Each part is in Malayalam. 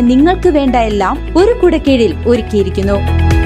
നിങ്ങൾക്ക് വേണ്ട എല്ലാം ഒരു കുടക്കീഴിൽ ഒരുക്കിയിരിക്കുന്നു.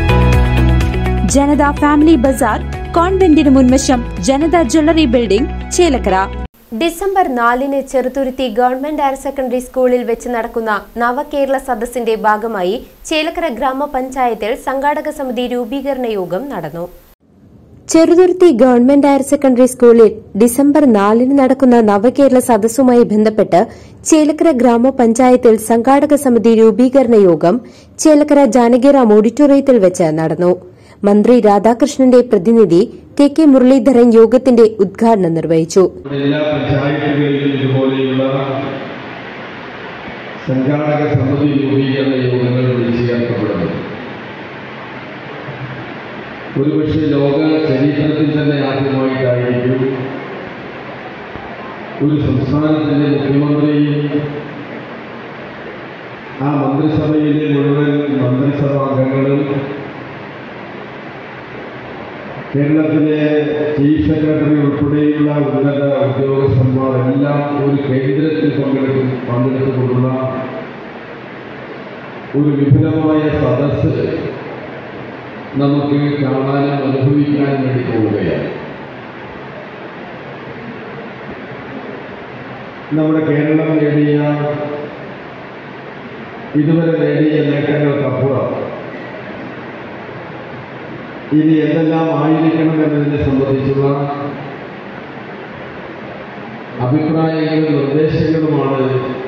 ജനത ഫാമിലി ബസാർ, കോൺവെന്റിന് മുൻവശം, Janatha jewellery building, Chelakkara. December 4-ന് ചെറുതുരുത്തി ഗവൺമെന്റ് ഹയർ സെക്കൻഡറി സ്കൂളിൽ വെച്ച് നടക്കുന്ന നവകേരള സദസ്സിന്റെ ഭാഗമായി ചേലക്കര ഗ്രാമപഞ്ചായത്തിൽ സംഘാടക സമിതി രൂപീകരണ യോഗം നടന്നു. ചെറുതുരുത്തി ഗവൺമെന്റ് ഹയർ സെക്കൻഡറി സ്കൂളിൽ ഡിസംബർ 4-ന് നടക്കുന്ന നവകേരള സദസ്സുമായി ബന്ധപ്പെട്ട് ചേലക്കര ഗ്രാമപഞ്ചായത്തിൽ സംഘാടക സമിതി രൂപീകരണ യോഗം ചേലക്കര ജാനകിറാം ഓഡിറ്റോറിയത്തിൽ വെച്ച് നടന്നു. മന്ത്രി രാധാകൃഷ്ണന്റെ പ്രതിനിധി കെ മുരളീധരൻ യോഗത്തിന്റെ ഉദ്ഘാടനം നിർവഹിച്ചു. എല്ലാ പഞ്ചായത്തുകളിലും ഇതുപോലെയുള്ള സംഘാടക സമിതി രൂപീകരണ യോഗങ്ങൾ വിളിച്ചു ചേർക്കപ്പെടുന്നു. ഒരുപക്ഷെ ലോക ചരിത്രത്തിൽ തന്നെ ആദ്യമായിട്ടായിരിക്കും ഒരു സംസ്ഥാനത്തിന്റെ മുഖ്യമന്ത്രിയും ആ മന്ത്രിസഭയിലെ മുഴുവൻ മന്ത്രിസഭാംഗങ്ങളും കേരളത്തിലെ ചീഫ് സെക്രട്ടറി ഉൾപ്പെടെയുള്ള ഉന്നത ഉദ്യോഗസ്ഥന്മാർ എല്ലാം ഒരു കേന്ദ്രത്തിൽ പങ്കെടുത്തുകൊണ്ടുള്ള ഒരു വിപുലമായ സദസ്സ് നമുക്ക് കാണാനും അനുഭവിക്കാനും വേണ്ടി പോവുകയാണ്. നമ്മുടെ കേരളം ഇതുവരെ നേടിയ നേട്ടങ്ങൾക്കപ്പുറം ഇനി എന്തെല്ലാം ആയിരിക്കണം എന്നതിനെ സംബന്ധിച്ചുള്ള അഭിപ്രായങ്ങളും നിർദ്ദേശങ്ങളുമാണ്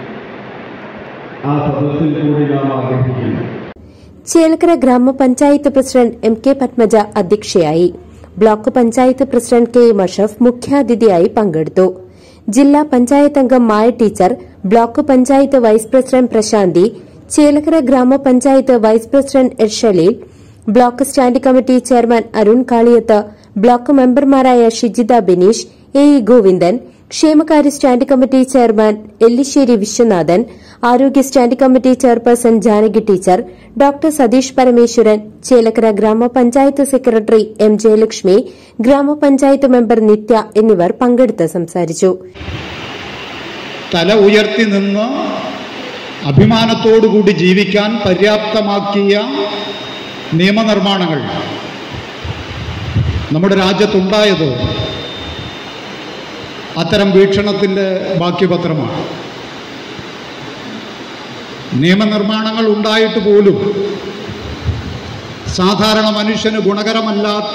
ആ സദസ്സിൽ കൂടി നാം ആഗ്രഹിക്കുന്നത്. ചേലക്കര ഗ്രാമപഞ്ചായത്ത് പ്രസിഡന്റ് MK പത്മജ അധ്യക്ഷയായി. Block panchayat president K Ashraf മുഖ്യാതിഥിയായി പങ്കെടുത്തു. ജില്ലാ പഞ്ചായത്ത് അംഗം Maya teacher, block panchayat vice president Prashanthi, Chelakkara ഗ്രാമപഞ്ചായത്ത് vice president Ershaleel, block standing committee chairman Arun Kaliyath, block മെമ്പർമാരായ ഷിജിത ബിനീഷ്, AE ഗോവിന്ദൻ, ക്ഷേമകാര്യ standing committee chairman Ellissery Viswanathan, ആരോഗ്യ standing committee chairperson Janaki teacher, doctor Satheesh Parameswaran, Chelakkara ഗ്രാമപഞ്ചായത്ത് സെക്രട്ടറി M ജയലക്ഷ്മി, ഗ്രാമപഞ്ചായത്ത് മെമ്പർ നിത്യ എന്നിവർ പങ്കെടുത്ത് സംസാരിച്ചു. തല ഉയർത്തി നിന്ന് അഭിമാനത്തോടുകൂടി ജീവിക്കാൻ പര്യാപ്തമാക്കിയ നിയമനിർമ്മാണങ്ങൾ നമ്മുടെ രാജ്യത്തുണ്ടായത് അത്തരം വീക്ഷണത്തിൻ്റെ ബാക്കിപത്രമാണ്. നിയമനിർമ്മാണങ്ങൾ ഉണ്ടായിട്ട് പോലും സാധാരണ മനുഷ്യന് ഗുണകരമല്ലാത്ത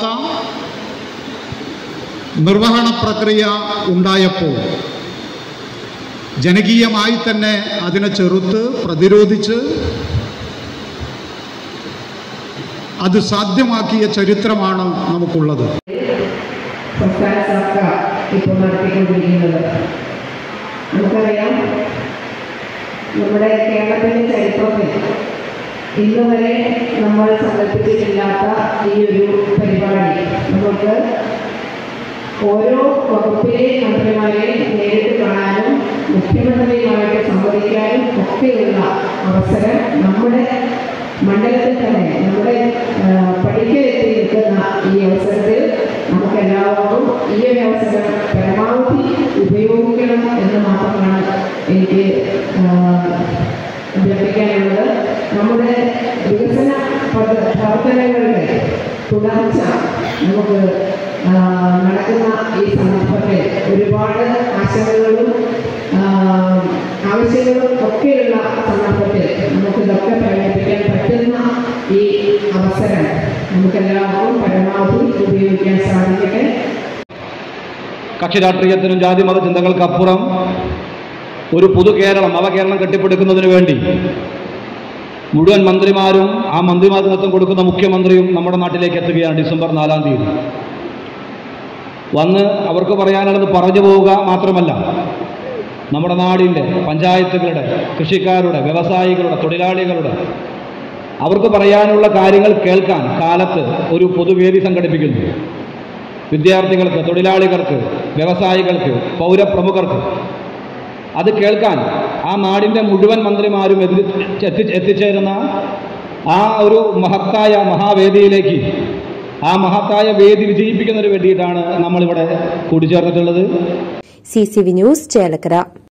നിർവഹണ പ്രക്രിയ ഉണ്ടായപ്പോൾ ജനകീയമായി തന്നെ അതിനെ ചെറുത്ത് പ്രതിരോധിച്ച് അത് സാധ്യമാക്കിയ ചരിത്രമാണ് നമുക്കുള്ളത്. സംസ്ഥാന സർക്കാർ ഇപ്പോൾ നടത്തിക്കൊണ്ടിരിക്കുന്നത് നമുക്കറിയാം. നമ്മുടെ കേരളത്തിൻ്റെ ചരിത്രത്തിൽ ഇന്ന് വരെ നമ്മൾ സങ്കല്പിച്ചിട്ടില്ലാത്ത ഈ ഒരു പരിപാടി നമുക്ക് ഓരോ വകുപ്പിലെ മന്ത്രിമാരെ നേരിട്ട് കാണാനും മുഖ്യമന്ത്രിയുമായിട്ട് സംവദിക്കാനും ഒക്കെയുള്ള അവസരം നമ്മുടെ മണ്ഡലത്തിൽ തന്നെ നമ്മുടെ പഠിക്കലെത്തി നിൽക്കുന്ന ഈ അവസരത്തിൽ നമുക്കെല്ലാവർക്കും ഈ ഒരു അവസരം പരമാവധി ഉപയോഗിക്കണം എന്ന് മാത്രമാണ് എനിക്ക് അഭ്യർത്ഥിക്കാനുള്ളത്. നമ്മുടെ വികസന പ്രവർത്തനങ്ങളുടെ തുടർച്ച നമുക്ക് നടക്കുന്ന ഈ സന്ദർഭത്തിൽ ഒരുപാട് ആശങ്കകളും ആവശ്യങ്ങളും ഒക്കെയുള്ള സന്ദർഭത്തിൽ നമുക്കിതൊക്കെ പ്രകടിപ്പിക്കാൻ പറ്റുന്ന ഈ അവസരം നമുക്കെല്ലാവർക്കും പരമാവധി ഉപയോഗിക്കാൻ സാധിക്കട്ടെ. കക്ഷി രാഷ്ട്രീയത്തിനും ജാതി മത ചിന്തകൾക്കപ്പുറം ഒരു പുതുകേരളം, നവകേരളം കെട്ടിപ്പടുക്കുന്നതിന് വേണ്ടി മുഴുവൻ മന്ത്രിമാരും ആ മന്ത്രിമാർക്ക് നേതൃത്വം കൊടുക്കുന്ന മുഖ്യമന്ത്രിയും നമ്മുടെ നാട്ടിലേക്ക് എത്തുകയാണ് ഡിസംബർ 4-ാം തീയതി. വന്ന് അവർക്ക് പറയാനുള്ളത് പറഞ്ഞു പോവുക മാത്രമല്ല, നമ്മുടെ നാടിൻ്റെ പഞ്ചായത്തുകളുടെ, കൃഷിക്കാരുടെ, വ്യവസായികളുടെ, തൊഴിലാളികളുടെ അവർക്ക് പറയാനുള്ള കാര്യങ്ങൾ കേൾക്കാൻ കാലത്ത് ഒരു പൊതുവേദി സംഘടിപ്പിക്കുന്നു. വിദ്യാർത്ഥികൾക്ക്, തൊഴിലാളികൾക്ക്, വ്യവസായികൾക്ക്, പൗരപ്രമുഖർക്ക് അത് കേൾക്കാൻ ആ നാടിൻ്റെ മുഴുവൻ മന്ത്രിമാരും എത്തിച്ചേരുന്ന ആ ഒരു മഹത്തായ മഹാവേദിയിലേക്ക്, ആ മഹത്തായ വേദി വിജയിപ്പിക്കുന്നതിന് വേണ്ടിയിട്ടാണ് നമ്മളിവിടെ കൂടിച്ചേർന്നിട്ടുള്ളത്. CCV news Chelakkara.